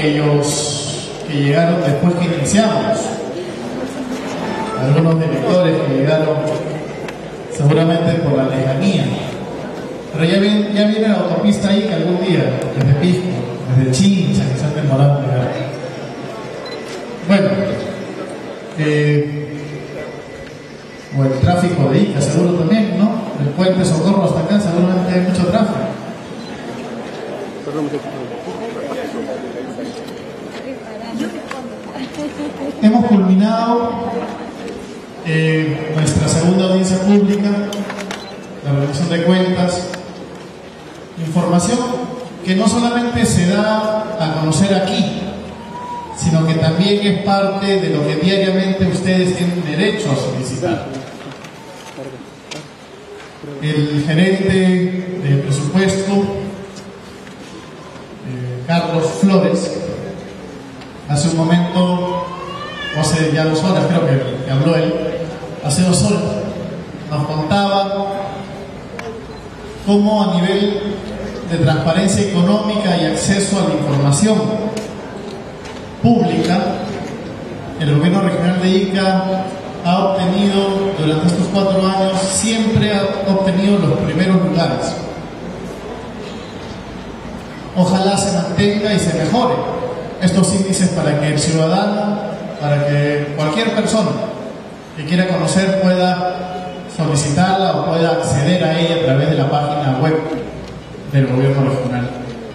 aquellos que llegaron después que iniciamos, algunos directores que llegaron seguramente por la lejanía, pero ya viene la autopista ahí, que algún día, desde Pisco, desde Chincha, que se han demorado en llegar. Bueno, o el tráfico de Ica, seguro también, ¿no? El puente Socorro hasta acá, seguramente hay mucho tráfico. Hemos culminado nuestra segunda audiencia pública, la rendición de cuentas, información que no solamente se da a conocer aquí, sino que también es parte de lo que diariamente ustedes tienen derecho a solicitar. El gerente de presupuesto, Carlos Flores, hace un momento, o hace ya 2 horas creo que habló él, hace 2 horas, nos contaba cómo a nivel de transparencia económica y acceso a la información pública, el gobierno regional de Ica ha obtenido durante estos 4 años, siempre ha obtenido los primeros lugares. Ojalá se mantenga y se mejore estos índices para que el ciudadano, para que cualquier persona que quiera conocer pueda solicitarla o pueda acceder a ella a través de la página web del gobierno regional.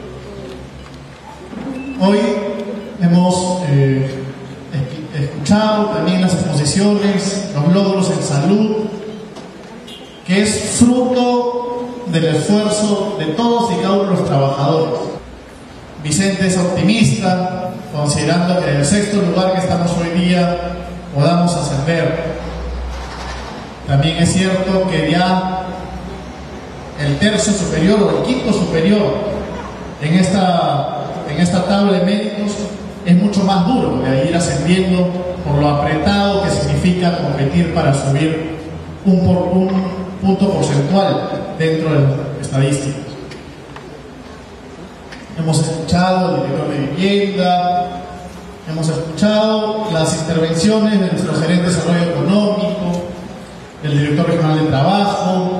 Hoy hemos escuchado también las exposiciones, los logros en salud, que es fruto del esfuerzo de todos y cada uno de los trabajadores. Vicente es optimista, considerando que en el 6º lugar que estamos hoy día podamos ascender. También es cierto que ya el 3.º superior o el 5.º superior en esta tabla de méritos es mucho más duro de ir ascendiendo por lo apretado que significa competir para subir un punto porcentual dentro de las estadísticas. Hemos escuchado al director de vivienda, hemos escuchado las intervenciones de nuestro gerente de desarrollo económico, del director regional de trabajo,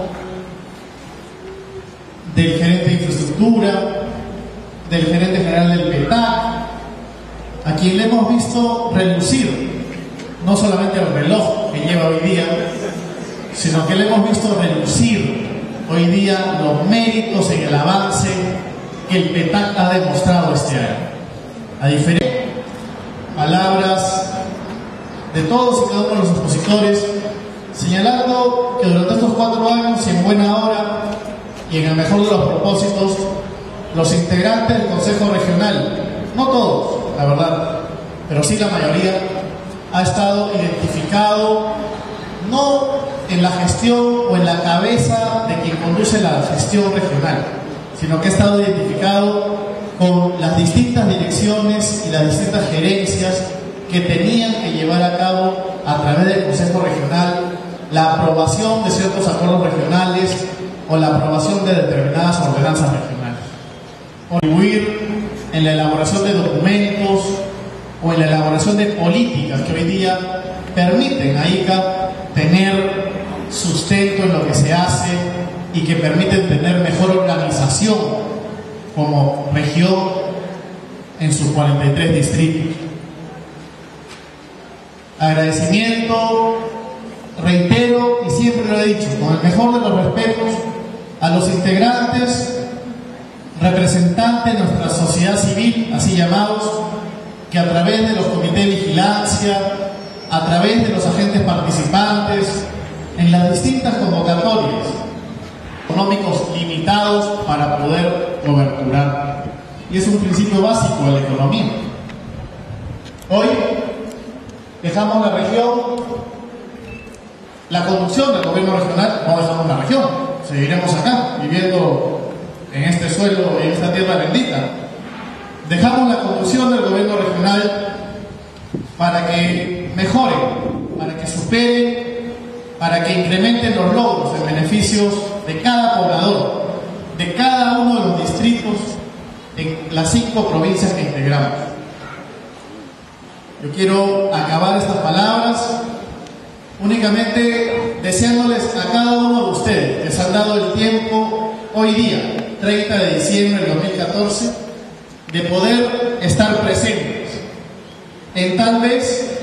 del gerente de infraestructura, del gerente general del PETAC, a quien le hemos visto relucir no solamente el reloj que lleva hoy día, sino que le hemos visto relucir hoy día los méritos en el avance que el PETAC ha demostrado este año. A diferencia de palabras de todos y cada uno de los expositores, señalando que durante estos 4 años y en buena hora y en el mejor de los propósitos, los integrantes del Consejo Regional, no todos, la verdad, pero sí la mayoría, ha estado identificado no en la gestión o en la cabeza de quien conduce la gestión regional, sino que ha estado identificado con las distintas direcciones y las distintas gerencias que tenían que llevar a cabo a través del Consejo Regional la aprobación de ciertos acuerdos regionales o la aprobación de determinadas ordenanzas regionales. Contribuir en la elaboración de documentos o en la elaboración de políticas que hoy día permiten a Ica tener sustento en lo que se hace y que permiten tener mejor organización como región en sus 43 distritos. Agradecimiento, reitero y siempre lo he dicho, con el mejor de los respetos, a los integrantes, representantes de nuestra sociedad civil, así llamados, que a través de los comités de vigilancia, a través de los agentes participantes, en las distintas convocatorias, económicos limitados para poder coberturar. Y es un principio básico de la economía. Hoy dejamos la región, la conducción del gobierno regional, no dejamos la región, seguiremos acá, viviendo en este suelo, en esta tierra bendita. Dejamos la conducción del gobierno regional para que mejore, para que supere, para que incrementen los logros en beneficios de cada poblador, de cada uno de los distritos en las 5 provincias que integramos. Yo quiero acabar estas palabras únicamente deseándoles a cada uno de ustedes que se han dado el tiempo hoy día, 30 de diciembre del 2014, de poder estar presentes en tal vez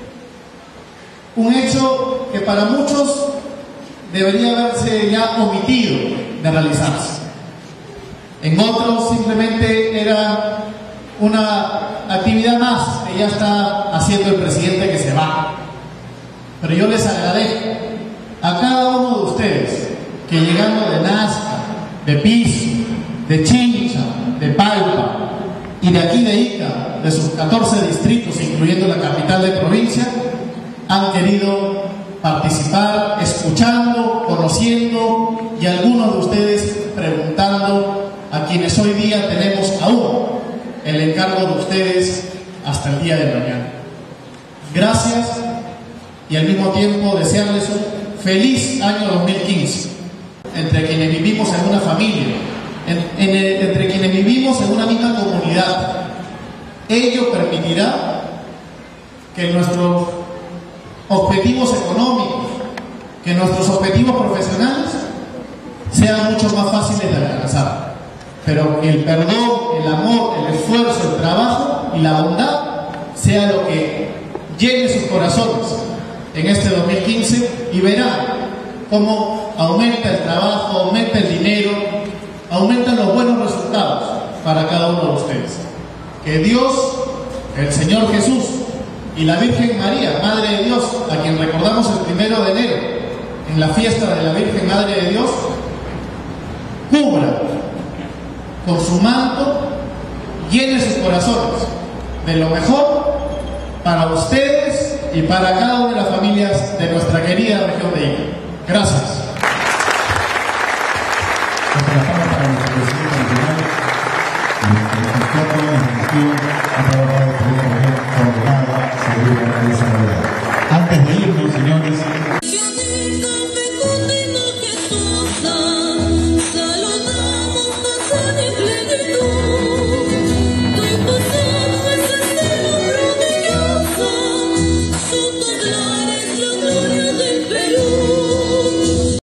un hecho que para muchos debería haberse ya omitido de realizarse. En otros simplemente era una actividad más que ya está haciendo el presidente que se va. Pero yo les agradezco a cada uno de ustedes que llegando de Nazca, de Piso, de Chincha, de Palpa y de aquí de Ica, de sus 14 distritos, incluyendo la capital de provincia, han querido participar, escuchando, conociendo y algunos de ustedes preguntando a quienes hoy día tenemos aún el encargo de ustedes hasta el día de mañana. Gracias y al mismo tiempo desearles un feliz año 2015 entre quienes vivimos en una familia, entre quienes vivimos en una misma comunidad. Ello permitirá que nuestros objetivos económicos, que nuestros objetivos profesionales sean mucho más fáciles de alcanzar, pero que el perdón, el amor, el esfuerzo, el trabajo y la bondad sea lo que llene sus corazones en este 2015 y verán cómo aumenta el trabajo, aumenta el dinero, aumentan los buenos resultados para cada uno de ustedes. Que Dios, el Señor Jesús y la Virgen María, Madre de Dios, a quien recordamos el 1 de enero en la fiesta de la Virgen Madre de Dios, cubra con su manto, llene sus corazones de lo mejor para ustedes y para cada una de las familias de nuestra querida región de Ica. Gracias.